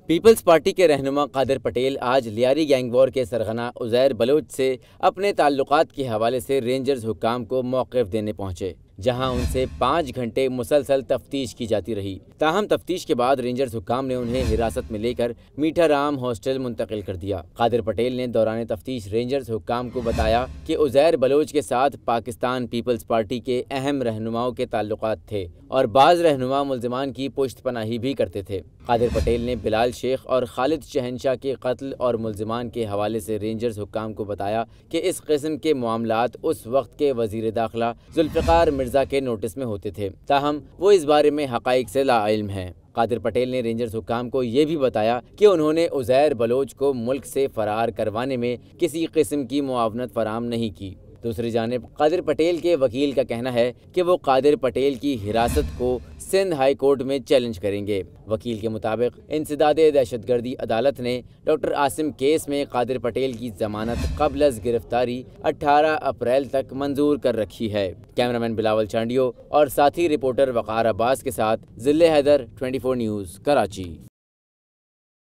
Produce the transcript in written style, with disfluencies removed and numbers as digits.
Peoples party के रहनुमा कादिर पटेल आज लियारी गैंग वॉर के सरगना उज़ैर बलोच से अपने ताल्लुकात के हवाले से रेंजर्स हुक्काम को मौक़िफ़ देने पहुंचे, जहां उनसे 5 घंटे मुसलसल तफ्तीश की जाती रही। ताहम तफ्तीश के बाद रेंजर्स हुक्काम ने उन्हें हिरासत में लेकर मीठा राम हॉस्टल मुंतकिल कर दिया। कादिर पटेल ने दौरान तफ्तीश रेंजर्स हुक्काम को बताया कि उज़ैर बलोच के साथ पाकिस्तान पीपल्स पार्टी के अहम रहनुमाओं के ताल्लुकात थे और बाज़ रहनुमा मुल्ज़िमान की पुश्तपनाही भी करते थे। कादिर पटेल ने बिलाल शेख और खालिद शहनशाह के कत्ल और मुल्ज़िमान के हवाले से रेंजर्स हुक्काम को बताया कि इस किस्म के मामलात उस वक्त के वज़ीर दाखिला जुल्फ़िकार मिर्ज़ा के नोटिस में होते थे, ताहम वो इस बारे में हक़ाइक़ से लाइल्म हैं। कादिर पटेल ने रेंजर्स हुक्काम को ये भी बताया कि उन्होंने उज़ैर बलोच को मुल्क से फ़रार करवाने में किसी किस्म की मुआवनत फ़राहम नहीं की। दूसरी जानिब कादिर पटेल के वकील का कहना है कि वो कादिर पटेल की हिरासत को सिंध हाई कोर्ट में चैलेंज करेंगे। वकील के मुताबिक इंसदादे दहशतगर्दी अदालत ने डॉक्टर आसिम केस में कादिर पटेल की जमानत क़ब्ल अज़ गिरफ्तारी 18 अप्रैल तक मंजूर कर रखी है। कैमरामैन बिलावल चांडियो और साथी रिपोर्टर वक़ार अब्बास के साथ ज़िले हैदर 24 न्यूज़ कराची।